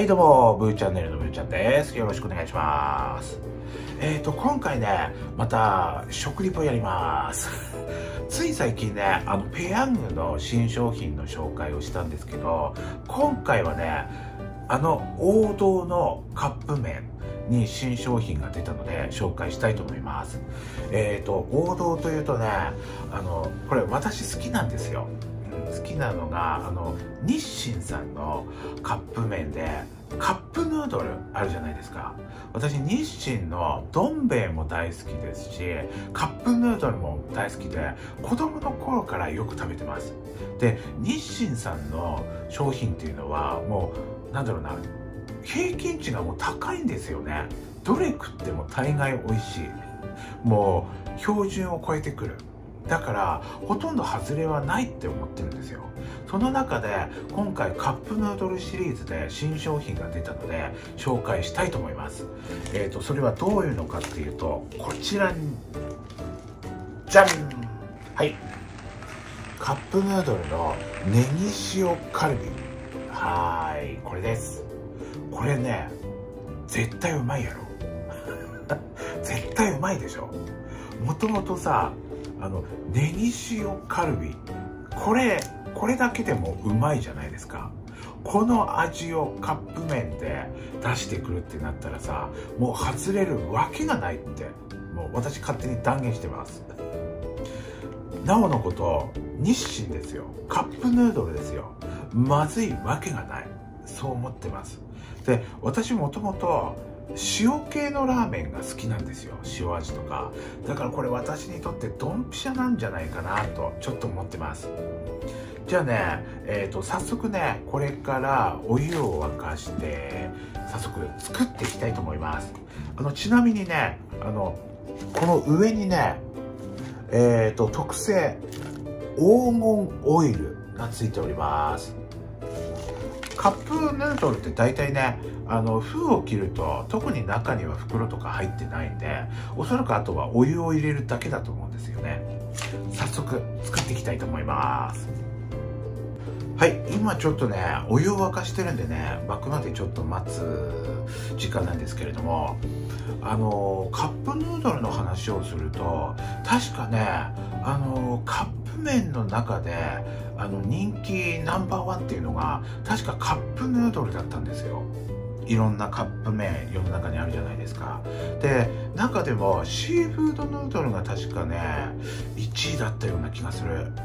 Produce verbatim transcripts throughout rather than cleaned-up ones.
はいどうも、ブーチャンネルのブーちゃんです。よろしくお願いします。えーと、今回ね、また食リポやります。つい最近ね、あの、ペヤングの新商品の紹介をしたんですけど、今回はね、あの王道のカップ麺に新商品が出たので紹介したいと思います。えーと、王道というとね、あの、これ私好きなんですよ。好きなのがあの日清さんのカップ麺でカップヌードルあるじゃないですか。私日清のどん兵衛も大好きですし、カップヌードルも大好きで子供の頃からよく食べてます。で、日清さんの商品っていうのはもうなんだろうな、平均値がもう高いんですよね。どれ食っても大概美味しい、もう標準を超えてくる。だからほとんど外れはないって思ってるんですよ。その中で今回カップヌードルシリーズで新商品が出たので紹介したいと思います。えーとそれはどういうのかっていうと、こちらにじゃん、はい、カップヌードルのネギ塩カルビ、はーい、これです。これね、絶対うまいやろ。絶対うまいでしょ。もともとさ、あのネギ塩カルビ、これこれだけでもうまいじゃないですか。この味をカップ麺で出してくるってなったらさ、もう外れるわけがないって、もう私勝手に断言してます。なおのこと日清ですよ。カップヌードルですよ。まずいわけがない、そう思ってます。で、私もともと塩系のラーメンが好きなんですよ。塩味とか。だからこれ私にとってドンピシャなんじゃないかなとちょっと思ってます。じゃあね、えーと早速ね、これからお湯を沸かして早速作っていきたいと思います。あのちなみにね、あのこの上にね、えーと特製黄金オイルがついております。カップヌードルって大体ね、あの封を切ると特に中には袋とか入ってないんで、おそらくあとはお湯を入れるだけだと思うんですよね。早速作っていきたいと思います。はい、今ちょっとねお湯を沸かしてるんでね、沸くまでちょっと待つ時間なんですけれども、あのカップヌードルの話をすると、確かね、あのカップ麺の中であの人気ナンバーワンっていうのが確かカップヌードルだったんですよ。いろんなカップ麺世の中にあるじゃないですか。で、中でもシーフードヌードルが確かねいちいだったような気がする。うん、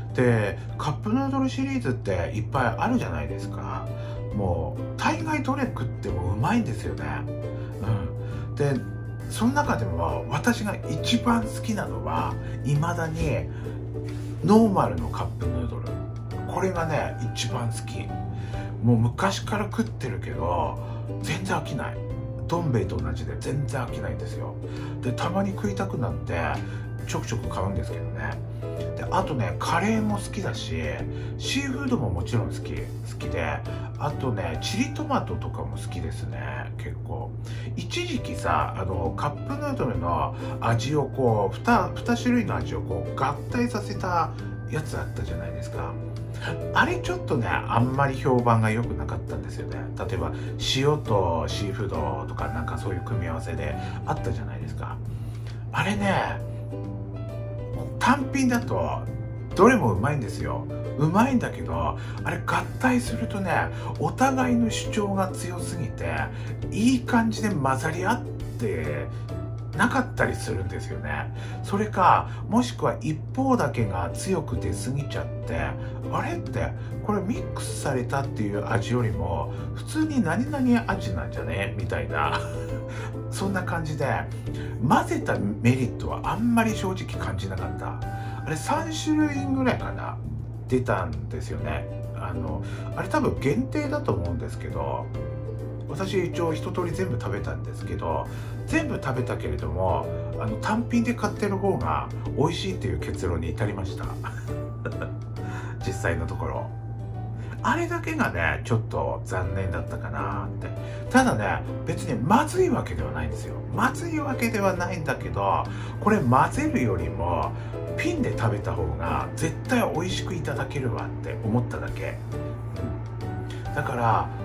で、カップヌードルシリーズっていっぱいあるじゃないですか。もう大概どれ食ってもうまいんですよね。うん、で、その中でも私が一番好きなのは未だにノーマルのカップヌードル。これがね一番好き。もう昔から食ってるけど全然飽きない。どん兵衛と同じで全然飽きないんですよ。で、たまに食いたくなってちょくちょく買うんですけどね。で、あとね、カレーも好きだし、シーフードももちろん好き好きで、あとねチリトマトとかも好きですね。結構一時期さ、あのカップヌードルの味をこう 2, 2種類の味をこう合体させたやつあったじゃないですか。あれちょっとねあんまり評判が良くなかったんですよね。例えば塩とシーフードとかなんかそういう組み合わせであったじゃないですか。あれね、単品だとどれもうまいんですよ。うまいんだけど、あれ合体するとね、お互いの主張が強すぎていい感じで混ざり合ってなかったりするんですよね。それか、もしくは一方だけが強く出過ぎちゃって、あれってこれミックスされたっていう味よりも普通に何々味なんじゃねみたいなそんな感じで混ぜたメリットはあんまり正直感じなかった。あれさん種類ぐらいかな出たんですよね。あのあれ多分限定だと思うんですけど、私一応一通り全部食べたんですけど、全部食べたけれどもあの単品で買ってる方が美味しいっていう結論に至りました。実際のところあれだけがねちょっと残念だったかなって。ただね、別にまずいわけではないんですよ。まずいわけではないんだけど、これ混ぜるよりもピンで食べた方が絶対美味しくいただけるわって思っただけ。だから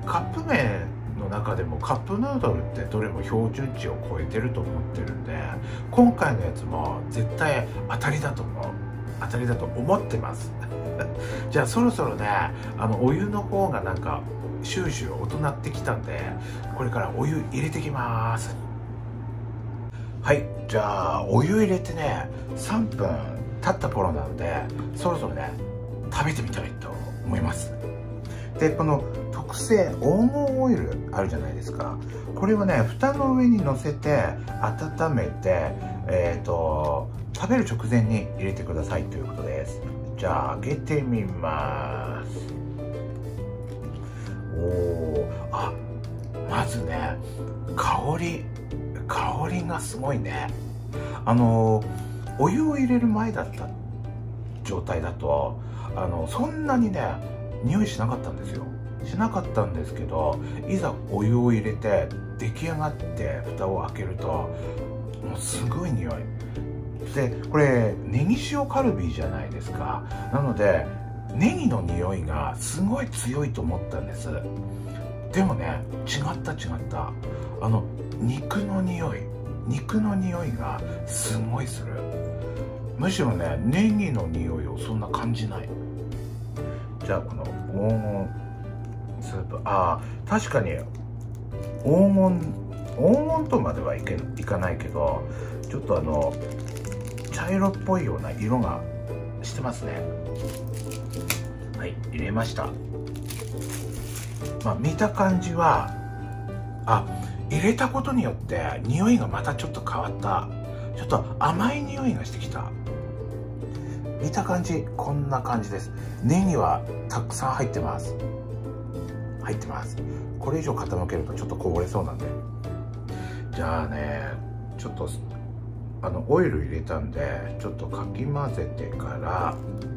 カップ麺の中でもカップヌードルってどれも標準値を超えてると思ってるんで、今回のやつも絶対当たりだと思う当たりだと思ってますじゃあそろそろね、あのお湯の方がなんかシューシュー大人ってきたんで、これからお湯入れてきます。はい、じゃあお湯入れてねさんぷん経った頃なので、そろそろね食べてみたいと思います。でこの特製黄金オイルあるじゃないですか。これをね蓋の上にのせて温めて、えーと食べる直前に入れてくださいということです。じゃあ開けてみます。おお、あ、まずね香り香りがすごいね。あのお湯を入れる前だった状態だとあのそんなにね匂いしなかったんですよ。しなかったんですけど、いざお湯を入れて出来上がって蓋を開けるともうすごい匂いで、これネギ塩カルビじゃないですか。なのでネギの匂いがすごい強いと思ったんです。でもね違った違ったあの肉の匂い肉の匂いがすごいする。むしろねネギの匂いをそんな感じない。じゃあこの黄金スープ、ああ確かに黄金黄金とまではいけいかないけど、ちょっとあの茶色っぽいような色がしてますね。はい、入れました。まあ見た感じは、あ、入れたことによって匂いがまたちょっと変わった。ちょっと甘い匂いがしてきた。見た感じこんな感じです。ネギはたくさん入ってます入ってます。これ以上傾けるとちょっとこぼれそうなんで、じゃあねちょっとあのオイル入れたんでちょっとかき混ぜてから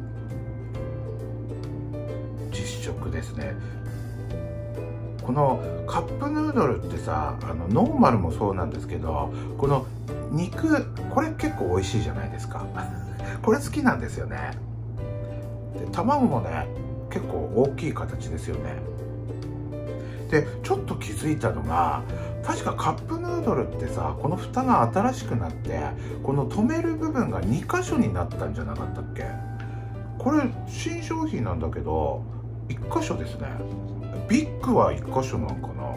実食ですね。このカップヌードルってさ、あのノーマルもそうなんですけど、この肉これ結構美味しいじゃないですかこれ好きなんですよね。で卵もね結構大きい形ですよね。でちょっと気づいたのが、確かカップヌードルってさ、この蓋が新しくなってこの止める部分がにかしょになったんじゃなかったっけ。これ新商品なんだけどいっかしょですね。ビッグはいっかしょなんかな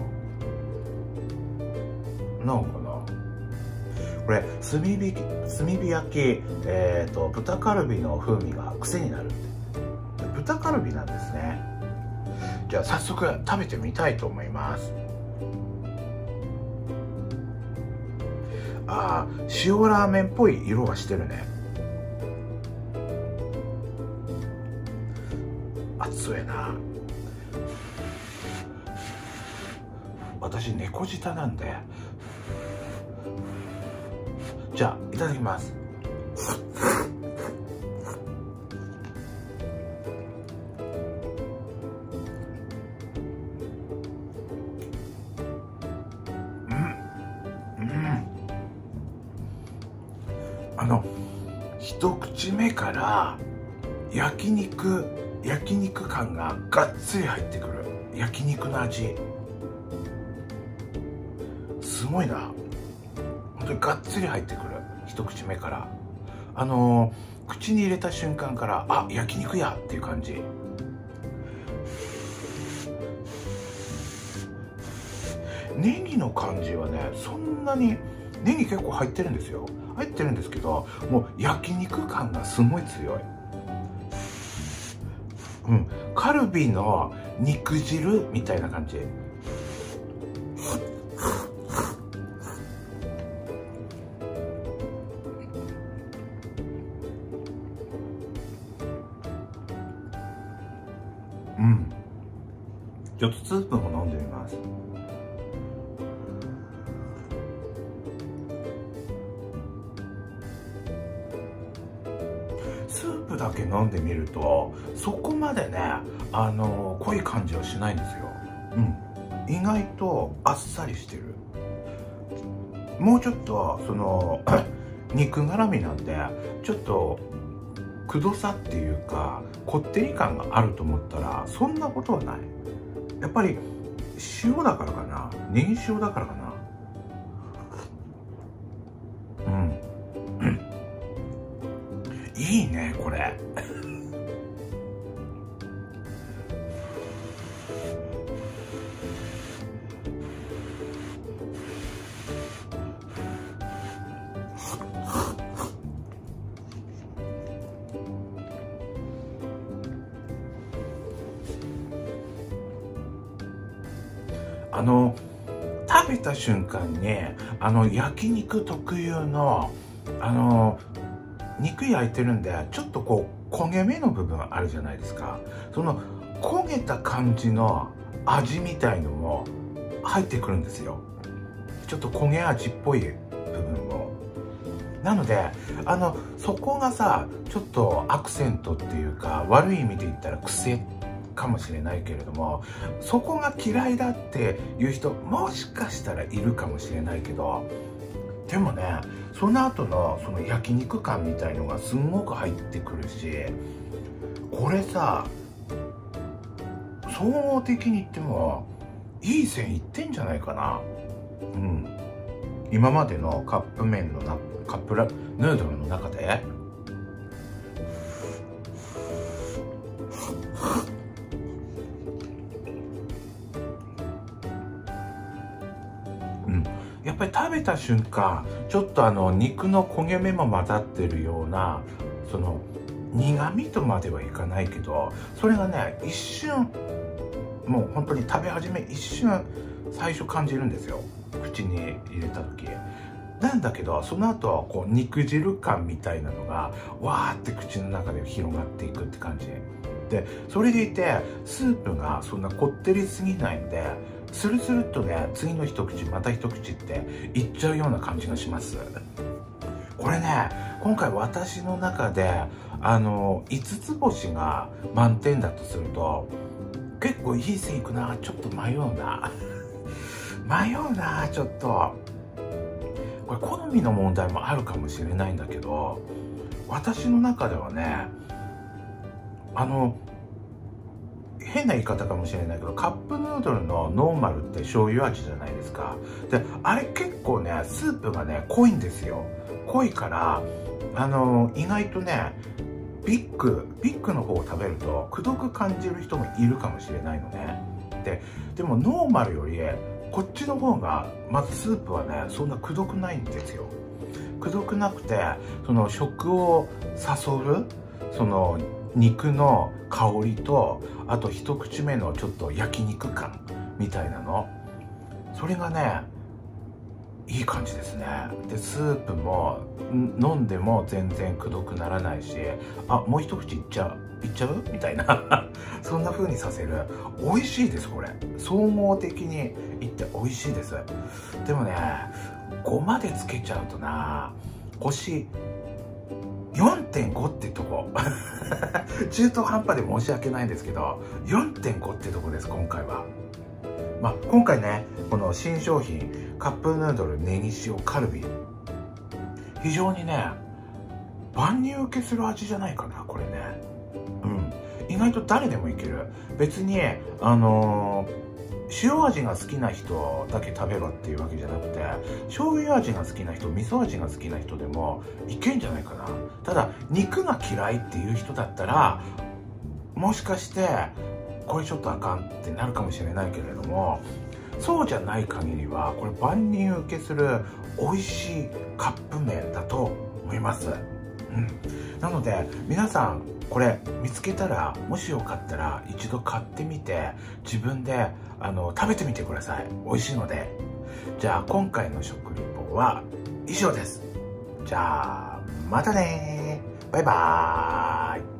なんかなこれ炭火炭火焼き、えーと豚カルビの風味が癖になる。豚カルビなんですね。じゃあ早速食べてみたいと思います。ああ、塩ラーメンっぽい色がしてるね。熱いな。私猫舌なんで。じゃあいただきます。あの一口目から焼肉焼肉感ががっつり入ってくる。焼肉の味すごいな。本当にがっつり入ってくる。一口目からあのー、口に入れた瞬間からあ、焼肉やっていう感じ。ネギの感じはねそんなに、ネギ結構入ってるんですよ。入ってるんですけど、もう焼肉感がすごい強い。うん、カルビの肉汁みたいな感じ。うん、ちょっとスープも飲んでみます。スープだけ飲んでみるとそこまでね、あの濃い感じはしないんですよ。うん、意外とあっさりしてる。もうちょっとその肉絡みなんでちょっとくどさっていうかこってり感があると思ったらそんなことはない。やっぱり塩だからかな、ネギ塩だからかな。うん、うん、いいねこれ。あの食べた瞬間にあの焼肉特有のあの肉焼いてるんでちょっとこう焦げ目の部分あるじゃないですか。その焦げた感じの味みたいのも入ってくるんですよ。ちょっと焦げ味っぽい部分も。なのであのそこがさちょっとアクセントっていうか、悪い意味で言ったら癖かもしれないけれども、そこが嫌いだっていう人もしかしたらいるかもしれないけど、でもねその後のその焼肉感みたいのがすんごく入ってくるし、これさ総合的に言ってもいい線いってんじゃないかな。うん、今までのカップ麺のなカップラヌードルの中でやっぱり食べた瞬間ちょっとあの肉の焦げ目も混ざってるような、その苦味とまではいかないけど、それがね一瞬、もう本当に食べ始め一瞬最初感じるんですよ、口に入れた時。なんだけどその後こう肉汁感みたいなのがわーって口の中で広がっていくって感じで、それでいてスープがそんなこってりすぎないんで、スルスルっとね次の一口また一口っていっちゃうような感じがします。これね今回私の中であのいつつ星が満点だとすると結構いい線いくな、ちょっと迷うな迷うなちょっと。これ好みの問題もあるかもしれないんだけど、私の中ではねあの変な言い方かもしれないけど、カップヌードルのノーマルって醤油味じゃないですか。であれ結構ねスープがね濃いんですよ。濃いからあの意外とねビッグビッグの方を食べるとくどく感じる人もいるかもしれないのね。ででもノーマルよりこっちの方がまずスープはねそんなくどくないんですよ。くどくなくてその食を誘うその肉の香りと、あと一口目のちょっと焼肉感みたいなの、それがねいい感じですね。でスープも飲んでも全然くどくならないし、あもう一口いっちゃういっちゃうみたいなそんな風にさせる。美味しいですこれ。総合的にいって美味しいです。でもねごまでつけちゃうとな星 よんてんご ってとこ中途半端で申し訳ないんですけど よんてんご ってとこです今回は。まあ今回ねこの新商品カップヌードルネギ塩カルビ、非常にね万人受けする味じゃないかなこれね。うん、意外と誰でもいける。別にあのー塩味が好きな人だけ食べろっていうわけじゃなくて、醤油味が好きな人、味噌味が好きな人でもいけんじゃないかな。ただ肉が嫌いっていう人だったらもしかしてこれちょっとあかんってなるかもしれないけれども、そうじゃない限りはこれ万人受けする美味しいカップ麺だと思います。うん、なので皆さんこれ見つけたらもしよかったら一度買ってみて自分であの食べてみてください。美味しいので。じゃあ今回の食リポは以上です。じゃあまたね、バイバーイ。